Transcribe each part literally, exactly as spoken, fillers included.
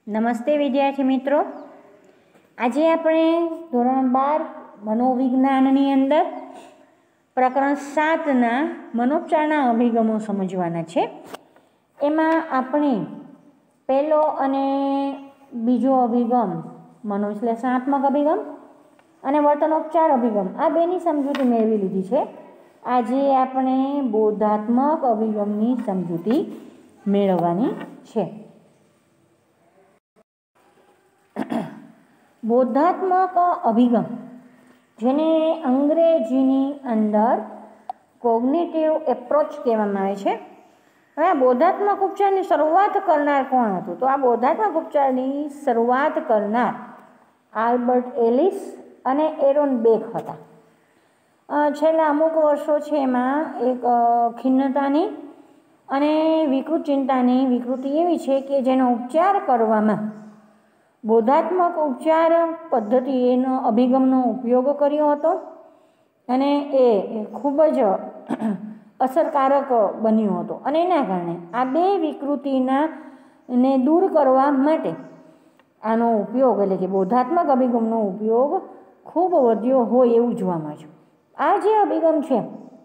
નમસ્તે વિદ્યાર્થી મિત્રો, આજે આપણે ધોરણ બાર મનોવિજ્ઞાનની અંદર પ્રકરણ સાતના મનોપચારના અભિગમો સમજવાના છે. એમાં આપણે પહેલો અને બીજો અભિગમ મનોવિશ્લેષણાત્મક અભિગમ અને વર્તનોપચાર અભિગમ આ બેની સમજૂતી મેળવી લીધી છે. આજે આપણે બોધાત્મક અભિગમની સમજૂતી મેળવવાની છે. બોધાત્મક અભિગમ, જેને અંગ્રેજીની અંદર કોગ્નિટિવ એપ્રોચ કહેવામાં આવે છે. હવે આ બોધાત્મક ઉપચારની શરૂઆત કરનાર કોણ હતું? તો આ બોધાત્મક ઉપચારની શરૂઆત કરનાર આલ્બર્ટ એલિસ અને એરોન બેક હતા. છેલ્લા અમુક વર્ષો છે એમાં એક ખિન્નતાની અને વિકૃત ચિંતાની વિકૃતિ એવી છે કે જેનો ઉપચાર કરવામાં બોધાત્મક ઉપચાર પદ્ધતિ એનો અભિગમનો ઉપયોગ કર્યો હતો અને એ ખૂબ જ અસરકારક બન્યો હતો. અને એના કારણે આ બે વિકૃતિના ને દૂર કરવા માટે આનો ઉપયોગ એટલે કે બોધાત્મક અભિગમનો ઉપયોગ ખૂબ વધ્યો હોય એવું જોવા મળે છે. આ જે અભિગમ છે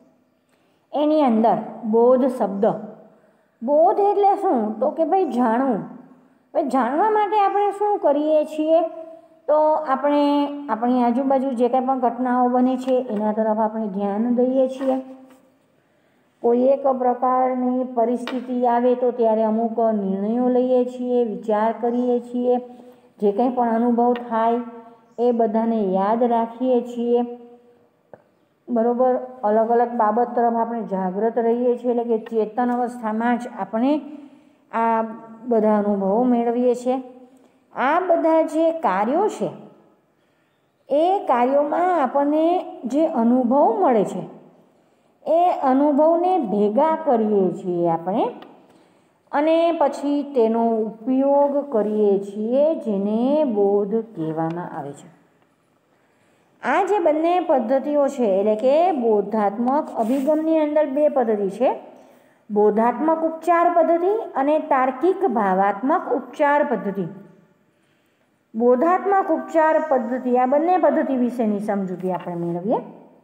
એની અંદર બોધ શબ્દ, બોધ એટલે શું? તો કે ભાઈ જાણવું. હવે જાણવા માટે આપણે શું કરીએ છીએ? તો આપણે આપણી આજુબાજુ જે કંઈ પણ ઘટનાઓ બને છે એના તરફ આપણે ધ્યાન દઈએ છીએ. કોઈ એક પ્રકારની પરિસ્થિતિ આવે તો ત્યારે અમુક નિર્ણયો લઈએ છીએ, વિચાર કરીએ છીએ, જે કંઈ પણ અનુભવ થાય એ બધાને યાદ રાખીએ છીએ. બરાબર, અલગ અલગ બાબત તરફ આપણે જાગૃત રહીએ છીએ, એટલે કે ચેતન અવસ્થામાં જ આપણે આ બધા અનુભવો મેળવીએ છીએ. આ બધા જે કાર્યો છે એ કાર્યોમાં આપણને જે અનુભવ મળે છે એ અનુભવને ભેગા કરીએ છીએ આપણે અને પછી તેનો ઉપયોગ કરીએ છીએ, જેને બોધ કહેવામાં આવે છે. આ જે બંને પદ્ધતિઓ છે એટલે કે બોધાત્મક અભિગમની અંદર બે પદ્ધતિ છે, બોધાત્મક ઉપચાર પદ્ધતિ અને તાર્કિક ભાવાત્મક ઉપચાર પદ્ધતિ. બોધાત્મક ઉપચાર પદ્ધતિ, આ બંને પદ્ધતિ વિશેની સમજૂતી આપણે મેળવીએ.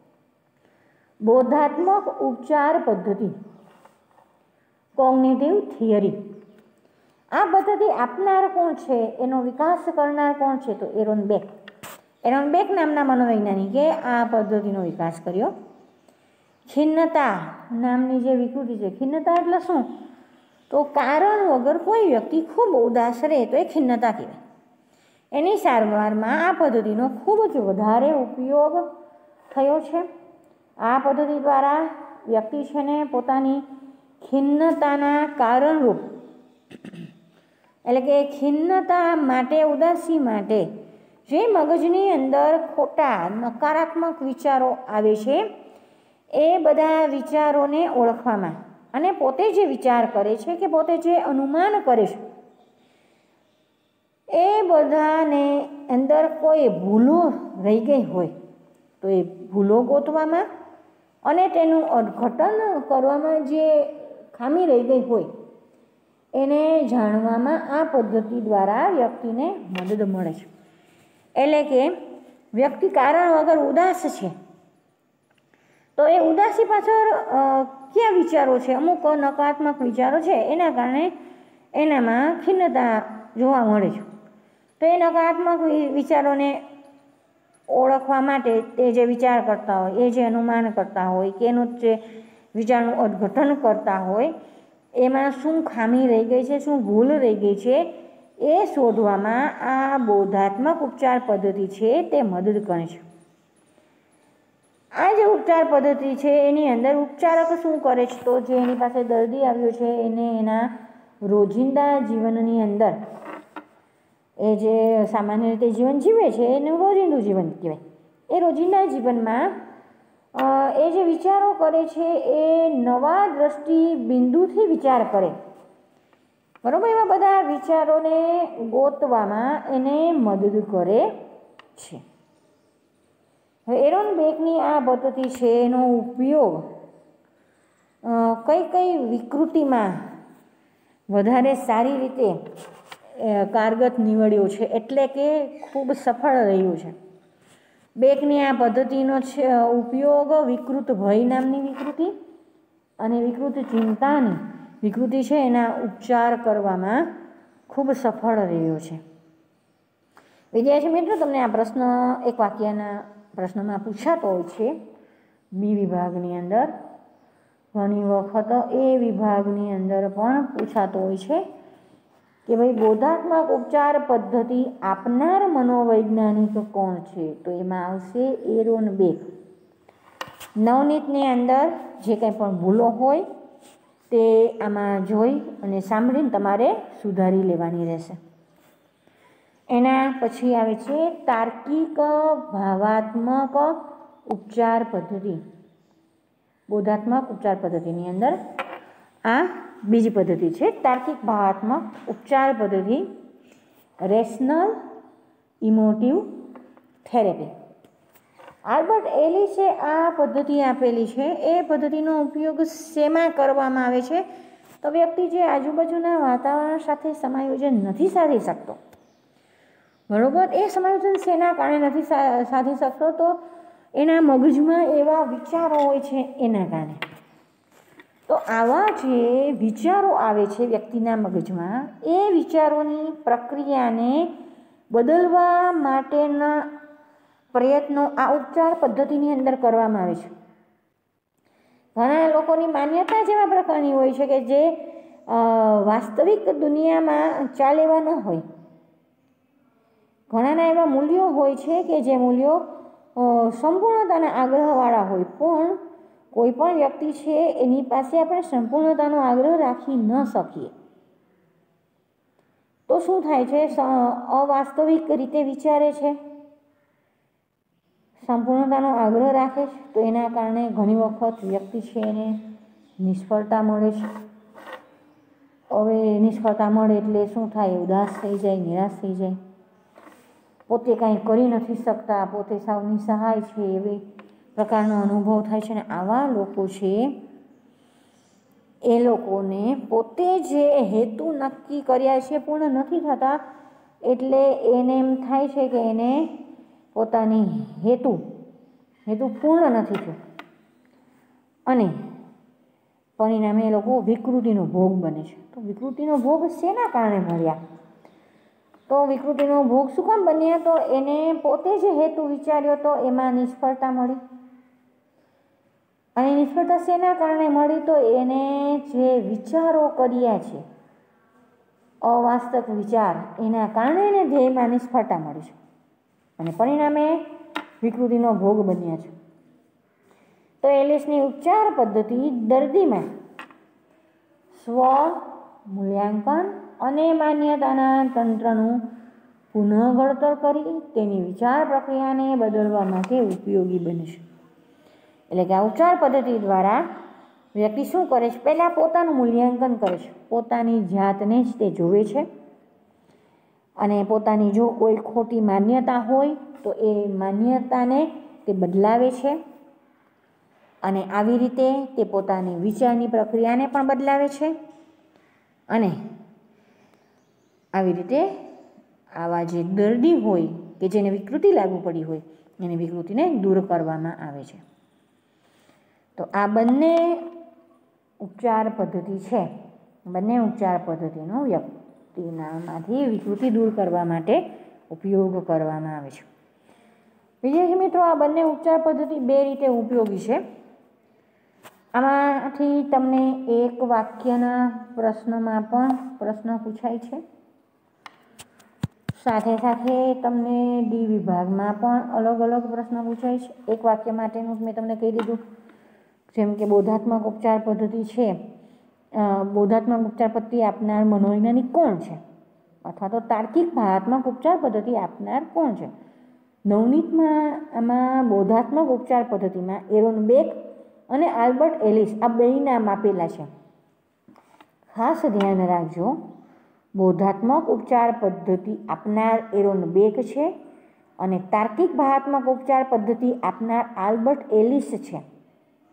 બોધાત્મક ઉપચાર પદ્ધતિ, કોગ્નિટિવ થિયરી. આ પદ્ધતિ આપનાર કોણ છે, એનો વિકાસ કરનાર કોણ છે? તો એરોન બેક. એરોન બેક નામના મનોવૈજ્ઞાનિકે આ પદ્ધતિનો વિકાસ કર્યો. ખિન્નતા નામની જે વિકૃતિ છે, ખિન્નતા એટલે શું? તો કારણ વગર કોઈ વ્યક્તિ ખૂબ ઉદાસ રહે તો એ ખિન્નતા કહેવાય. એની સારવારમાં આ પદ્ધતિનો ખૂબ જ વધારે ઉપયોગ થયો છે. આ પદ્ધતિ દ્વારા વ્યક્તિ છે ને પોતાની ખિન્નતાના કારણરૂપ એટલે કે ખિન્નતા માટે, ઉદાસી માટે જે મગજની અંદર ખોટા નકારાત્મક વિચારો આવે છે એ બધા વિચારોને ઓળખવામાં અને પોતે જે વિચાર કરે છે કે પોતે જે અનુમાન કરે છે એ બધાને અંદર કોઈ ભૂલો રહી ગઈ હોય તો એ ભૂલો ગોતવામાં અને તેનું અર્થઘટન કરવામાં જે ખામી રહી ગઈ હોય એને જાણવામાં આ પદ્ધતિ દ્વારા વ્યક્તિને મદદ મળે છે. એટલે કે વ્યક્તિ કારણ વગર ઉદાસ છે તો એ ઉદાસી પાછળ કયા વિચારો છે? અમુક નકારાત્મક વિચારો છે, એના કારણે એનામાં ખિન્નતા જોવા મળે છે. તો એ નકારાત્મક વિચારોને ઓળખવા માટે તે જે વિચાર કરતા હોય, એ જે અનુમાન કરતા હોય કે એનું જે વિચારનું અર્થઘટન કરતા હોય એમાં શું ખામી રહી ગઈ છે, શું ભૂલ રહી ગઈ છે એ શોધવામાં આ બોધાત્મક ઉપચાર પદ્ધતિ છે તે મદદ કરે છે. આ જે ઉપચાર પદ્ધતિ છે એની અંદર ઉપચારક શું કરે છે? તો જે એની પાસે દર્દી આવ્યો છે એને એના રોજિંદા જીવનની અંદર એ જે સામાન્ય રીતે જીવન જીવે છે એનું રોજિંદું જીવન કહેવાય. એ રોજિંદા જીવનમાં એ જે વિચારો કરે છે એ નવા દ્રષ્ટિ બિંદુથી વિચાર કરે. બરાબર, એવા બધા વિચારોને ગોતવામાં એને મદદ કરે છે. હવે એરોન બેકની આ પદ્ધતિ છે એનો ઉપયોગ કઈ કઈ વિકૃતિમાં વધારે સારી રીતે કારગત નીવડ્યો છે, એટલે કે ખૂબ સફળ રહ્યું છે. બેકની આ પદ્ધતિનો છે ઉપયોગ વિકૃત ભય નામની વિકૃતિ અને વિકૃત ચિંતાની વિકૃતિ છે એના ઉપચાર કરવામાં ખૂબ સફળ રહ્યો છે. વિદ્યાર્થી મિત્રો, તમને આ પ્રશ્ન એક વાક્યના પ્રશ્નમાં પૂછાતો હોય છે બી વિભાગની અંદર. ઘણી વખત એ વિભાગની અંદર પણ પૂછાતો હોય છે કે ભાઈ બોધાત્મક ઉપચાર પદ્ધતિ આપનાર મનોવૈજ્ઞાનિક કોણ છે? તો એમાં આવશે એરોન બેક. નવનીતની અંદર જે કંઈ પણ ભૂલો હોય તે આમાં જોઈ અને સાંભળીને તમારે સુધારી લેવાની રહેશે. એના પછી આવે છે તાર્કિક ભાવાત્મક ઉપચાર પદ્ધતિ. બોધાત્મક ઉપચાર પદ્ધતિની અંદર આ બીજી પદ્ધતિ છે, તાર્કિક ભાવાત્મક ઉપચાર પદ્ધતિ, રેશનલ ઇમોટિવ થેરેપી. આલ્બર્ટ એલિસે આ પદ્ધતિ આપેલી છે. એ પદ્ધતિનો ઉપયોગ શેમાં કરવામાં આવે છે? તો વ્યક્તિ જે આજુબાજુના વાતાવરણ સાથે સમાયોજન નથી સાધી શકતો, બરોબર, એ સમાયોજન શેના કારણે નથી સાધી શકતો? તો એના મગજમાં એવા વિચારો હોય છે એના કારણે. તો આવા જે વિચારો આવે છે વ્યક્તિના મગજમાં, એ વિચારોની પ્રક્રિયાને બદલવા માટેના પ્રયત્નો આ ઉપચાર પદ્ધતિની અંદર કરવામાં આવે છે. ઘણા લોકોની માન્યતા જ એવા પ્રકારની હોય છે કે જે વાસ્તવિક દુનિયામાં ચાલે એવા ન હોય. ઘણાના એવા મૂલ્યો હોય છે કે જે મૂલ્યો સંપૂર્ણતાના આગ્રહવાળા હોય, પણ કોઈ પણ વ્યક્તિ છે એની પાસે આપણે સંપૂર્ણતાનો આગ્રહ રાખી ન શકીએ. તો શું થાય છે? અવાસ્તવિક રીતે વિચારે છે, સંપૂર્ણતાનો આગ્રહ રાખે છે, તો એના કારણે ઘણી વખત વ્યક્તિ છે એને નિષ્ફળતા મળે છે. હવે નિષ્ફળતા મળે એટલે શું થાય? ઉદાસ થઈ જાય, નિરાશ થઈ જાય, પોતે કાંઈ કરી નથી શકતા, પોતે સાવ નિસહાય છે એવી પ્રકારનો અનુભવ થાય છે. અને આવા લોકો છે એ લોકોને પોતે જે હેતુ નક્કી કર્યા છે પૂર્ણ નથી થતા, એટલે એને એમ થાય છે કે એને પોતાની હેતુ હેતુ પૂર્ણ નથી થયો, અને પરિણામે એ લોકો વિકૃતિનો ભોગ બને છે. તો વિકૃતિનો ભોગ શેના કારણે મળ્યા? તો વિકૃતિનો ભોગ શું કામ બન્યા? તો એને પોતે જે હેતુ વિચાર્યો તો એમાં નિષ્ફળતા મળી. અને નિષ્ફળતા શેના કારણે મળી? તો એને જે વિચારો કર્યા છે, અવાસ્તવિક વિચાર, એના કારણે એને ધ્યેયમાં નિષ્ફળતા મળી છે અને પરિણામે વિકૃતિનો ભોગ બન્યા છે. તો એલિસની ઉપચાર પદ્ધતિ દર્દીમાં સ્વ મૂલ્યાંકન અને માન્યતાના તંત્રનું પુનઃઘડતર કરી તેની વિચાર પ્રક્રિયાને બદલવા માટે ઉપયોગી બને છે. એટલે કે આ ઉપચાર પદ્ધતિ દ્વારા વ્યક્તિ શું કરે છે? પહેલાં પોતાનું મૂલ્યાંકન કરે છે, પોતાની જાતને જ તે જોવે છે, અને પોતાની જો કોઈ ખોટી માન્યતા હોય તો એ માન્યતાને તે બદલાવે છે, અને આવી રીતે તે પોતાની વિચારની પ્રક્રિયાને પણ બદલાવે છે. અને આવી રીતે આવા જે દર્દી હોય કે જેને વિકૃતિ લાગુ પડી હોય એની વિકૃતિને દૂર કરવામાં આવે છે. તો આ બંને ઉપચાર પદ્ધતિ છે, બંને ઉપચાર પદ્ધતિનો વ્યક્તિનામાંથી વિકૃતિ દૂર કરવા માટે ઉપયોગ કરવામાં આવે છે. વિદ્યાર્થી મિત્રો, આ બંને ઉપચાર પદ્ધતિ બે રીતે ઉપયોગી છે. આમાંથી તમને એક વાક્યના પ્રશ્નમાં પણ પ્રશ્ન પૂછાય છે, સાથે સાથે તમને ડી વિભાગમાં પણ અલગ અલગ પ્રશ્ન પૂછાય છે. એક વાક્ય માટેનું મેં તમને કહી દીધું, જેમ કે બોધાત્મક ઉપચાર પદ્ધતિ છે, બોધાત્મક ઉપચાર પદ્ધતિ આપનાર મનોવૈજ્ઞાનિક કોણ છે? અથવા તો તાર્કિક ભાવાત્મક ઉપચાર પદ્ધતિ આપનાર કોણ છે? નવનીતમાં આમાં બોધાત્મક ઉપચાર પદ્ધતિમાં એરોન બેક અને આલ્બર્ટ એલિસ આ બે નામ આપેલા છે. ખાસ ધ્યાન રાખજો, બોધાત્મક ઉપચાર પદ્ધતિ આપનાર એરોન બેક છે અને તાર્કિક ભાવાત્મક ઉપચાર પદ્ધતિ આપનાર આલ્બર્ટ એલિસ છે.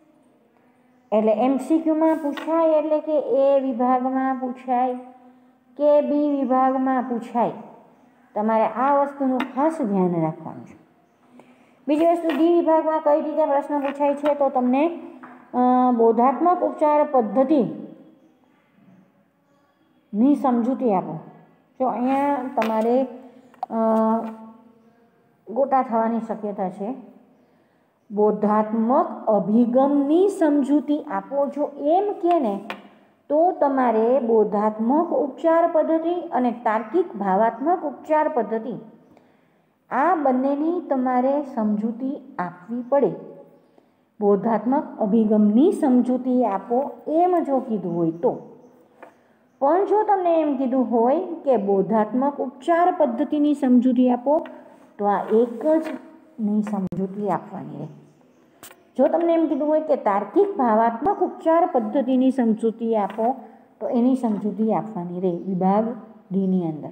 એટલે એમસીક્યુમાં પૂછાય, એટલે કે એ વિભાગમાં પૂછાય કે બી વિભાગમાં પૂછાય, તમારે આ વસ્તુનું ખાસ ધ્યાન રાખવાનું છે. બીજી વસ્તુ, ડી વિભાગમાં કઈ રીતે પ્રશ્ન પૂછાય છે, તો તમને બોધાત્મક ઉપચાર પદ્ધતિની સમજૂતી આપો. જો અહીંયા તમારે ગોટા થવાની શક્યતા છે. બોધાત્મક અભિગમની સમજૂતી આપો જો એમ કે ને, તો તમારે બોધાત્મક ઉપચાર પદ્ધતિ અને તાર્કિક ભાવાત્મક ઉપચાર પદ્ધતિ આ બંનેની તમારે સમજૂતી આપવી પડે. બોધાત્મક અભિગમની સમજૂતી આપો એમ જો કીધું હોય તો. પણ જો તમને એમ કીધું હોય કે બોધાત્મક ઉપચાર પદ્ધતિની સમજૂતી આપો, તો આ એક જ ની સમજૂતી આપવાની રહે. જો તમને એમ કીધું હોય કે તાર્કિક ભાવાત્મક ઉપચાર પદ્ધતિની સમજૂતી આપો, તો એની સમજૂતી આપવાની રહે વિભાગ ડીની અંદર.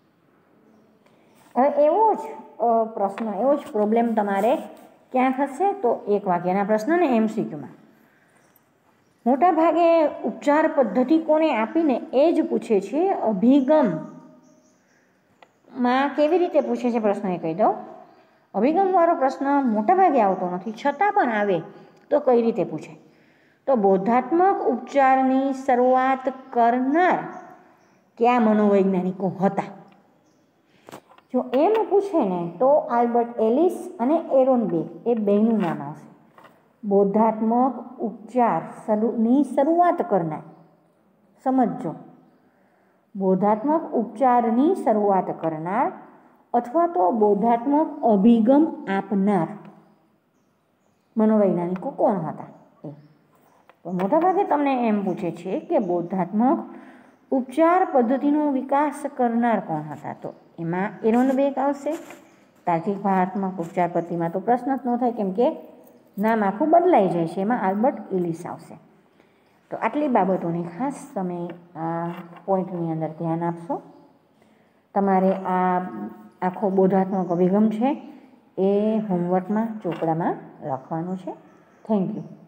હવે એવો જ પ્રશ્ન, એવો જ પ્રોબ્લેમ તમારે ક્યાં થશે, તો એક વાક્યના પ્રશ્ન ને એમસીક્યુમાં. મોટા ભાગે ઉપચાર પદ્ધતિ કોને આપીને એ જ પૂછે છે. અભિગમમાં કેવી રીતે પૂછે છે પ્રશ્ન એ કહી દઉં. અભિગમવાળો પ્રશ્ન મોટા ભાગે આવતો નથી, છતાં પણ આવે તો કઈ રીતે પૂછે, તો બોધાત્મક ઉપચારની શરૂઆત કરનાર કયા મનોવૈજ્ઞાનિકો હતા. જો એમ પૂછે ને, તો આલ્બર્ટ એલિસ અને એરોન બેક એ બેનું નામ આવશે. બોધાત્મક ઉપચારની શરૂઆત કરનાર, સમજો, બોધાત્મક ઉપચારની શરૂઆત કરનાર અથવા તો બોધાત્મક અભિગમ આપનાર મનોવૈજ્ઞાનિકો કોણ હતા એ. તો મોટાભાગે તમને એમ પૂછે છે કે બોધાત્મક ઉપચાર પદ્ધતિનો વિકાસ કરનાર કોણ હતા, તો એમાં એરોન બેક આવશે. તાર્કિક ભાવાત્મક ઉપચાર પદ્ધતિમાં તો પ્રશ્ન જ ન થાય, કેમ કે નામ આખું બદલાઈ જાય છે. એમાં આલ્બર્ટ એલિસ આવશે. તો આટલી બાબતોની ખાસ તમે આ પોઈન્ટની અંદર ધ્યાન આપશો. તમારે આ આખો બોધાત્મક અભિગમ છે એ હોમવર્કમાં ચોપડામાં લખવાનું છે. Thank you.